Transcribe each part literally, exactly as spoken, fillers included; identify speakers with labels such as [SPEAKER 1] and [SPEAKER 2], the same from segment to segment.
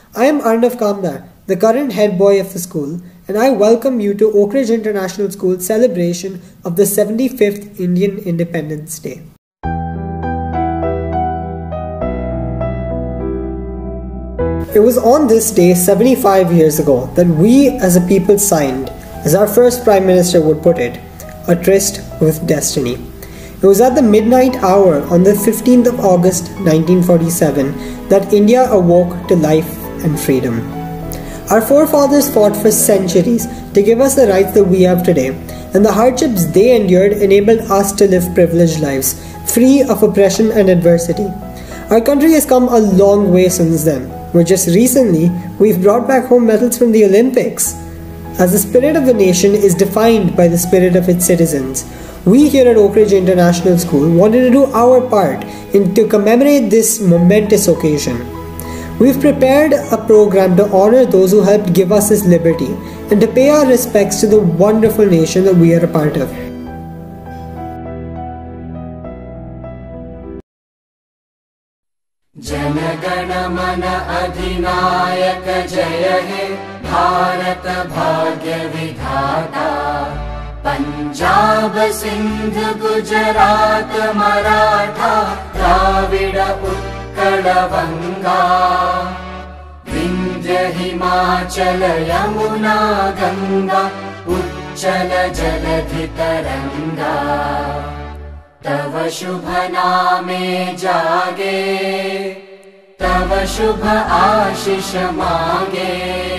[SPEAKER 1] I am Arnav Kamdar, the current head boy of the school, and I welcome you to Oak Ridge International School's celebration of the seventy-fifth Indian Independence Day. It was on this day seventy-five years ago that we as a people signed, as our first Prime Minister would put it, a tryst with destiny. It was at the midnight hour on the fifteenth of August nineteen forty-seven that India awoke to life and freedom. Our forefathers fought for centuries to give us the rights that we have today, and the hardships they endured enabled us to live privileged lives, free of oppression and adversity. Our country has come a long way since then, where just recently we've brought back home medals from the Olympics. As the spirit of a nation is defined by the spirit of its citizens, we here at Oak Ridge International School wanted to do our part in to commemorate this momentous occasion. We've prepared a program to honor those who helped give us this liberty and to pay our respects to the wonderful nation that we are a part of.
[SPEAKER 2] Janagana mana adhinayak jaya he Bharat bhagya vidhata Punjab Sindh Gujarat Maratha Dravida Utkala Vanga Vindhya Himachala Yamuna Ganga Uchchala Jaladhi Taranga तव शुभ नामे जागे तव शुभ आशीष मांगे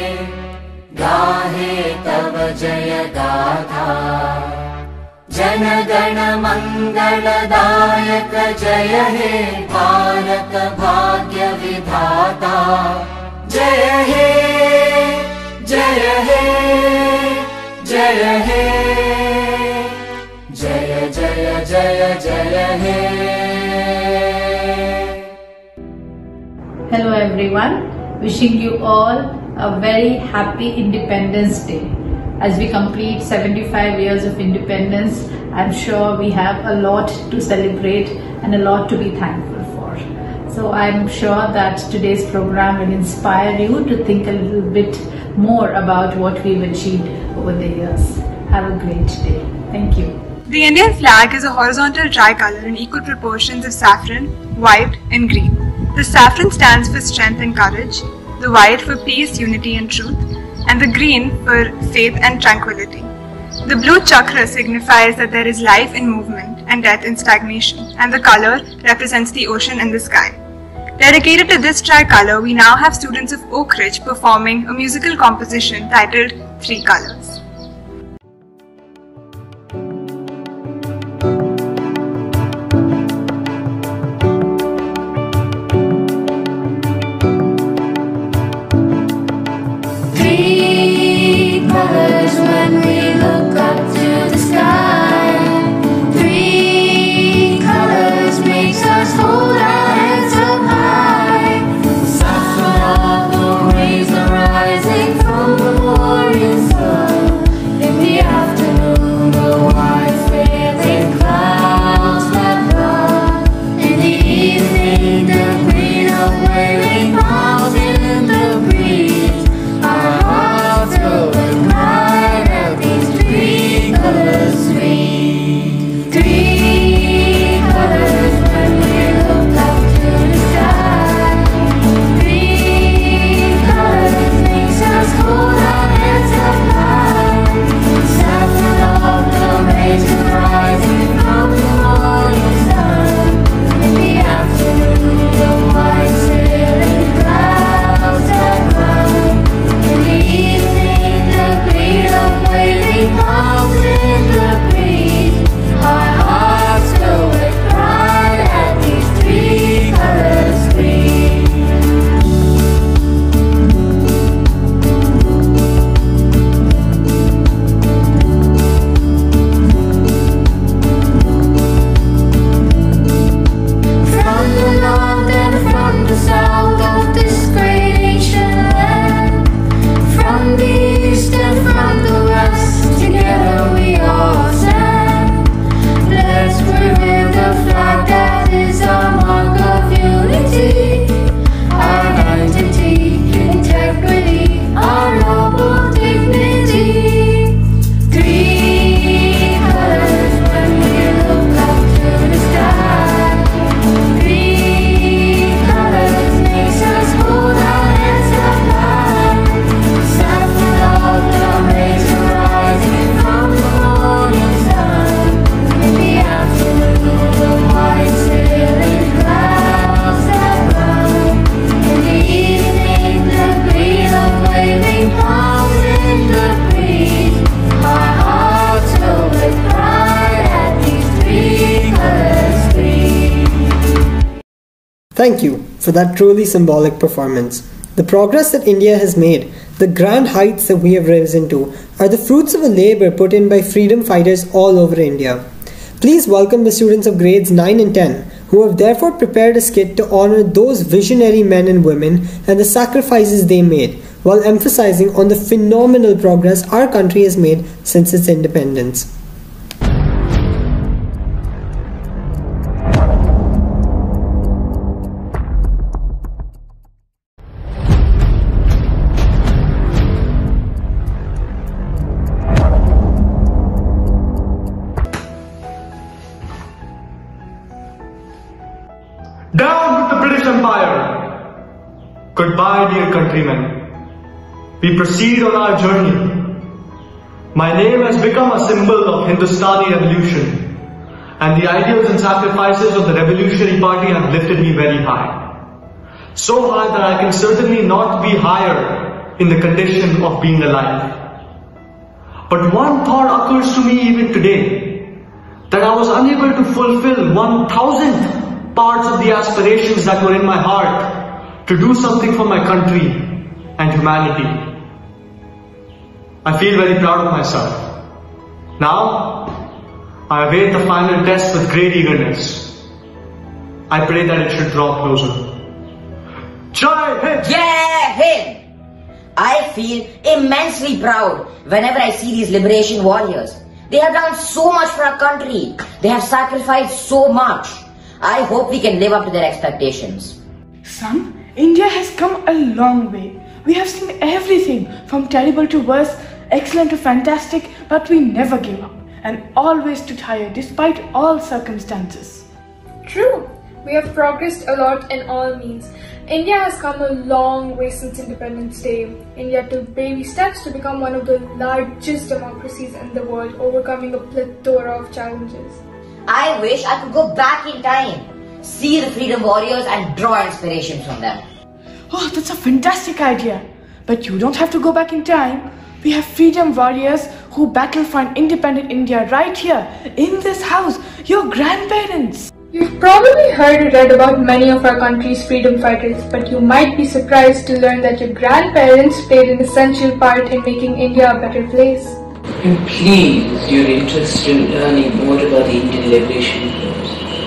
[SPEAKER 2] गाहे तव जय गाथा जन गण मंगलदायक जय हे भारत भाग्य विधाता जय हे जय हे जय हे जय जय जय जय हे.
[SPEAKER 3] Hello everyone, wishing you all a very happy Independence Day. As we complete seventy-five years of independence, I'm sure we have a lot to celebrate and a lot to be thankful for. So I'm sure that today's program will inspire you to think a little bit more about what we've achieved over the years. Have a great day. Thank you.
[SPEAKER 4] The Indian flag is a horizontal tricolour in equal proportions of saffron, white and green. The saffron stands for strength and courage, the white for peace, unity and truth, and the green for faith and tranquility. The blue chakra signifies that there is life in movement and death in stagnation, and the colour represents the ocean and the sky. Dedicated to this tricolour, we now have students of Oak Ridge performing a musical composition titled Three Colours.
[SPEAKER 2] Rising from the warrior sun.
[SPEAKER 1] Thank you for that truly symbolic performance. The progress that India has made, the grand heights that we have risen to, are the fruits of a labour put in by freedom fighters all over India. Please welcome the students of grades nine and ten, who have therefore prepared a skit to honour those visionary men and women and the sacrifices they made, while emphasising on the phenomenal progress our country has made since its independence.
[SPEAKER 5] Down with the British Empire! Goodbye, dear countrymen. We proceed on our journey. My name has become a symbol of Hindustani revolution, and the ideals and sacrifices of the Revolutionary Party have lifted me very high. So high that I can certainly not be higher in the condition of being alive. But one thought occurs to me even today, that I was unable to fulfill one thousandth parts of the aspirations that were in my heart to do something for my country and humanity. I feel very proud of myself. Now, I await the final test with great eagerness. I pray that it should draw closer. Jai Hind!
[SPEAKER 6] Jai Hind! I feel immensely proud whenever I see these liberation warriors. They have done so much for our country. They have sacrificed so much. I hope we can live up to their expectations.
[SPEAKER 7] Son, India has come a long way. We have seen everything from terrible to worse, excellent to fantastic, but we never gave up and always stood higher despite all circumstances.
[SPEAKER 8] True. We have progressed a lot in all means. India has come a long way since Independence Day. India took baby steps to become one of the largest democracies in the world, overcoming a plethora of challenges.
[SPEAKER 6] I wish I could go back in time, see the freedom warriors and draw inspiration from them.
[SPEAKER 7] Oh, that's a fantastic idea. But you don't have to go back in time. We have freedom warriors who battle for an independent India right here, in this house, your grandparents.
[SPEAKER 8] You've probably heard or read about many of our country's freedom fighters, but you might be surprised to learn that your grandparents played an essential part in making India a better place.
[SPEAKER 9] And please, you're interested in learning more about the Indian Liberation Wars.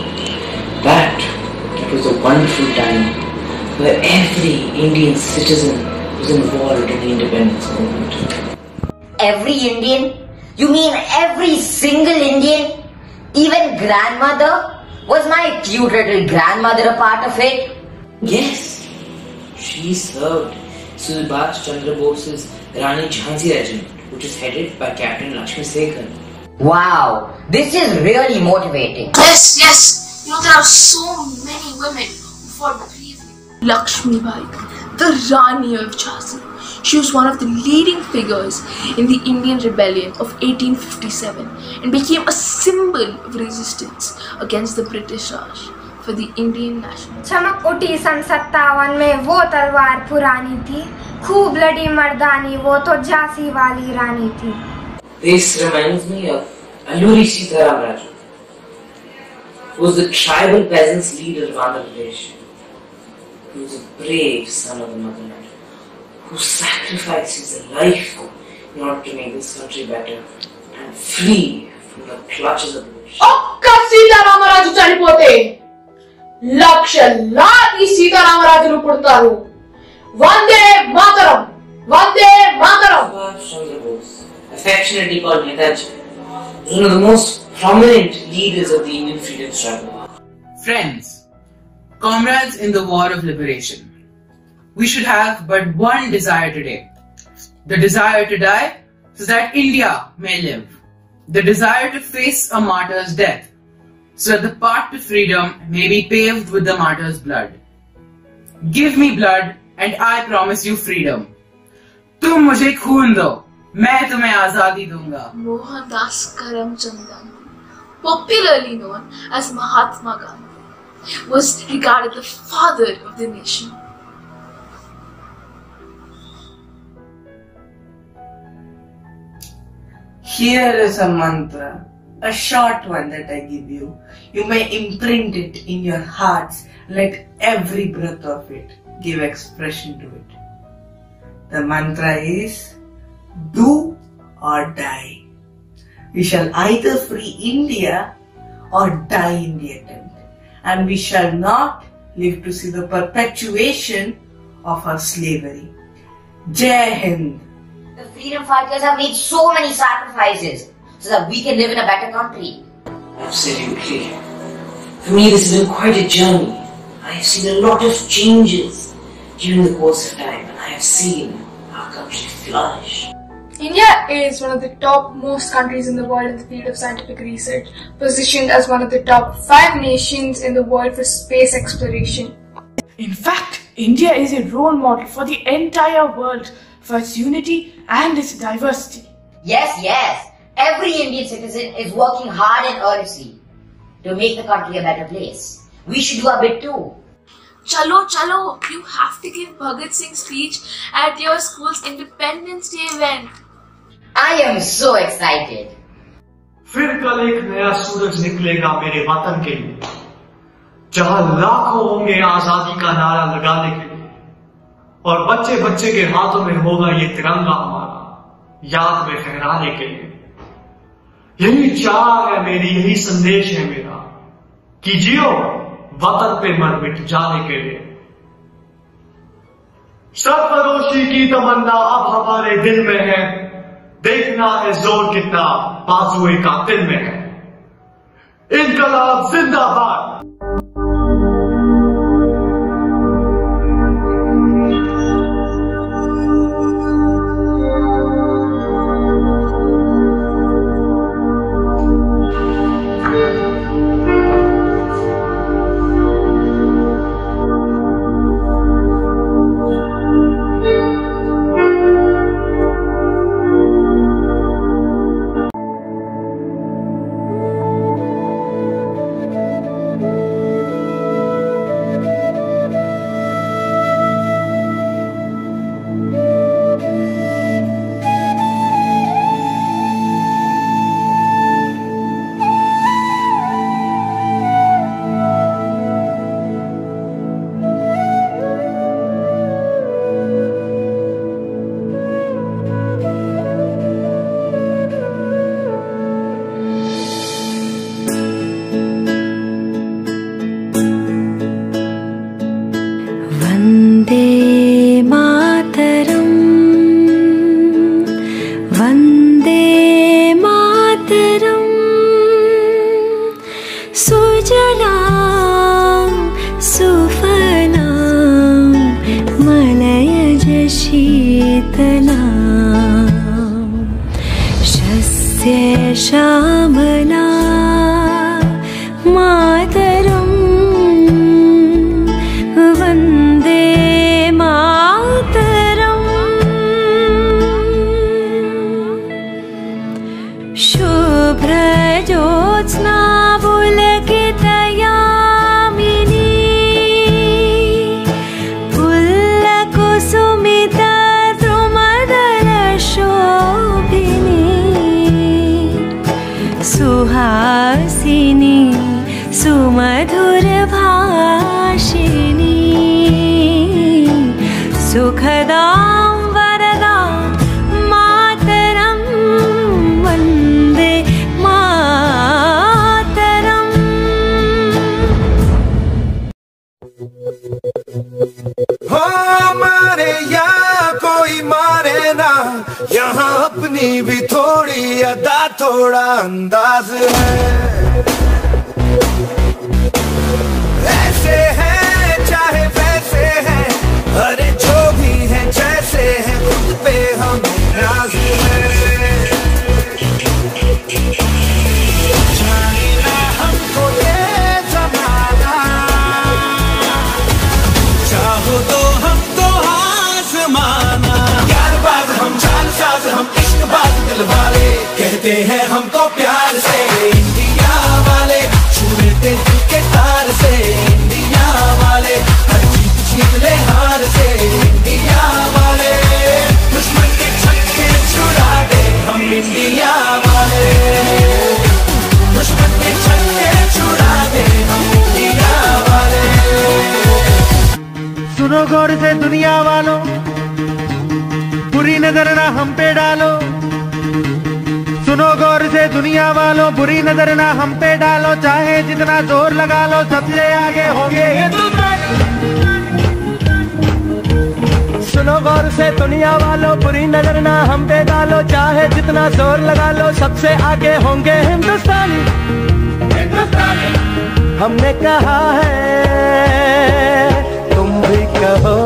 [SPEAKER 9] That, that was a wonderful time where every Indian citizen was involved in the independence movement.
[SPEAKER 6] Every Indian? You mean every single Indian? Even grandmother? Was my cute little grandmother a part of it?
[SPEAKER 9] Yes, she served Subhash Chandra Bose's Rani Jhansi Regiment, which is headed by Captain Lakshmi Sekhar.
[SPEAKER 6] Wow, this is really motivating.
[SPEAKER 10] Yes, yes. You know, there are so many women who fought bravely. Lakshmi Bai, the Rani of Jhansi. She was one of the leading figures in the Indian Rebellion of eighteen fifty-seven and became a symbol of resistance against the British Raj for the Indian national.
[SPEAKER 11] चमक उठी सन सत्तावन में वो तलवार पुरानी थी, खूब लड़ी मर्दानी वो तो झांसी वाली रानी थी.
[SPEAKER 9] This reminds me of Alluri Sitaram Raju, who was the tribal peasants leader of Andhra Pradesh. He was a brave son of the motherland, who sacrificed his life in order to make this country better and free from the clutches of the British.
[SPEAKER 10] Akka Sitaramraju chanipote Lakshalladi Sitaramraju pudtaru. Vande Mataram! Vande Mataram!
[SPEAKER 9] Subhash Chandra Bose, affectionately called Netaji, was one of the most prominent leaders of the Indian freedom struggle.
[SPEAKER 12] Friends, comrades in the war of liberation, we should have but one desire today. The desire to die so that India may live. The desire to face a martyr's death so that the path to freedom may be paved with the martyr's blood. Give me blood and I promise you freedom. तुम मुझे खून दो, मैं तुम्हें आजादी दूंगा.
[SPEAKER 10] Mohandas Karamchandam, popularly known as Mahatma Gandhi, was regarded the father of the nation.
[SPEAKER 12] Here is a mantra,
[SPEAKER 13] a short one that I give you. You may imprint it in your hearts. Let every breath of it give expression to it. The mantra is, do or die. We shall either free India or die in the attempt. And we shall not live to see the perpetuation of our slavery. Jai Hind.
[SPEAKER 6] The freedom fighters have made so many sacrifices so that we can live in a better country.
[SPEAKER 9] Absolutely. For me, this has been quite a journey. I have seen a lot of changes during the course of time, and I have seen our country flourish.
[SPEAKER 8] India is one of the top most countries in the world in the field of scientific research, positioned as one of the top five nations in the world for space exploration.
[SPEAKER 7] In fact, India is a role model for the entire world for its unity and its diversity.
[SPEAKER 6] Yes, yes. Every Indian citizen is working hard and earnestly to make the country a better place. We should do a bit too.
[SPEAKER 10] Chalo, chalo, you have to give Bhagat Singh's speech at your school's Independence Day event.
[SPEAKER 6] I am so excited.
[SPEAKER 5] फिर कल एक नया सूरज निकलेगा मेरे वतन के लिए, जहां लाखों होंगे आजादी का नारा लगाने के लिए, और बच्चे बच्चे के हाथों में होगा ये तिरंगा हमारा, याद में फहराने के लिए। यही चाह है मेरी, यही संदेश है मेरा, कि जियो वतन पे मर मिट जाने के लिए। सरफरोशी की तमन्ना अब हमारे दिल में है, देखना है जोर कितना बाजुए का दिल में है। इनकलाब जिंदाबाद।
[SPEAKER 14] श्यामला मातरम वंदे मातरम शुभ्र ज्योत्स्ना पुलकितयामिनी पुल्लकुसुमित द्रुमदल शोभिनी सुहासिनी सुमधुर भाषिणी सुखदां वरदां मातरं वन्दे मातरम्।
[SPEAKER 15] हो मारे या कोई मारे ना, यहाँ अपनी भी थोड़ी अदा थोड़ा अंदाज है। ऐसे हैं चाहे वैसे हैं, अरे जो भी है जैसे है, खुद पे हम नाज है। जाने ना हमको ये जमाना, चाहो तो हमको आज़माना। यार बाज हम जान साज हम इश्क बाज दिल वाले, कहते हैं हमको प्यार से इंडिया वाले, छू लेते दिल के तार से इंडिया वाले, हर जीत जीत ले हार से इंडिया वाले, दुश्मन के छक्के छुड़ा दे हम इंडिया वाले।
[SPEAKER 16] सुनो गौर से दुनिया वालों, बुरी नजर ना हम पे डालो। सुनो गौर से दुनिया वालों, बुरी नजर ना हम पे डालो। चाहे जितना जोर लगा लो, सबसे आगे होंगे हिंदुस्तानी। सुनो गौर से दुनिया वालों, बुरी नजर ना हम पे डालो। चाहे जितना जोर लगा लो, सबसे आगे होंगे हिंदुस्तानी। हिंदुस्तानी हमने कहा है, तुम भी कहो।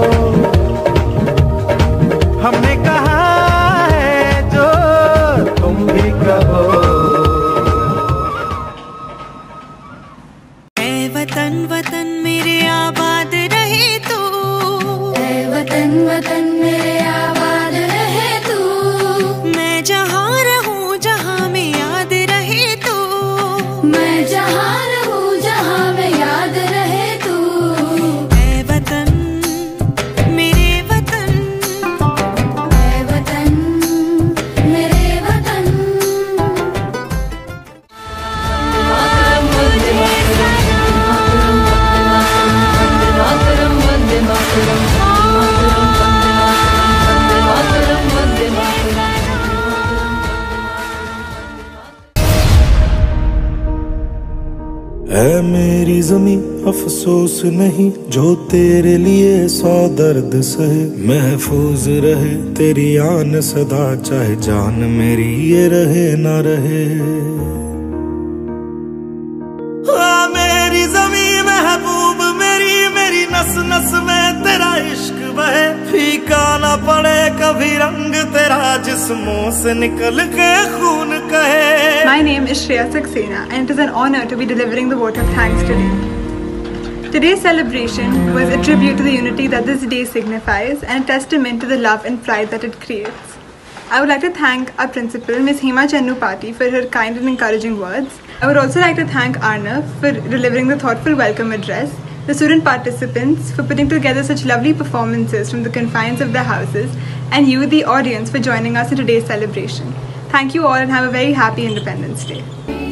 [SPEAKER 16] हमने कहा है जो तुम भी कहो।
[SPEAKER 14] ऐ वतन वतन मेरे आबाद रहे तू, ऐ वतन वतन मेरे आबाद रहे तू। मैं जहाँ रहूँ जहाँ में याद रहे तू, मैं जहाँ रहूँ जहाँ में याद रहे तू। ऐ वतन मेरे वतन, ऐ वतन मेरे वतन।
[SPEAKER 15] ऐ मेरी ज़मीं अफसोस नहीं, जो तेरे लिए सौ दर्द सहे। महफूज रहे तेरी आन सदा, चाहे जान मेरी ये रहे ना रहे। आ मेरी ज़मीं महबूब मेरी, मेरी नस नस में तेरा इश्क बहे। फीका ना पड़े कभी रंग तेरा, जिस्मों से निकल के खून कहे।
[SPEAKER 4] My name is Shreya Saxena and it is an honor to be delivering the vote of thanks today. Today's celebration was a tribute to the unity that this day signifies and a testament to the love and pride that it creates. I would like to thank our principal, Miz Hema Channupati, for her kind and encouraging words. I would also like to thank Arnav for delivering the thoughtful welcome address, the student participants for putting together such lovely performances from the confines of their houses, and you, the audience, for joining us in today's celebration. Thank you all and have a very happy Independence Day.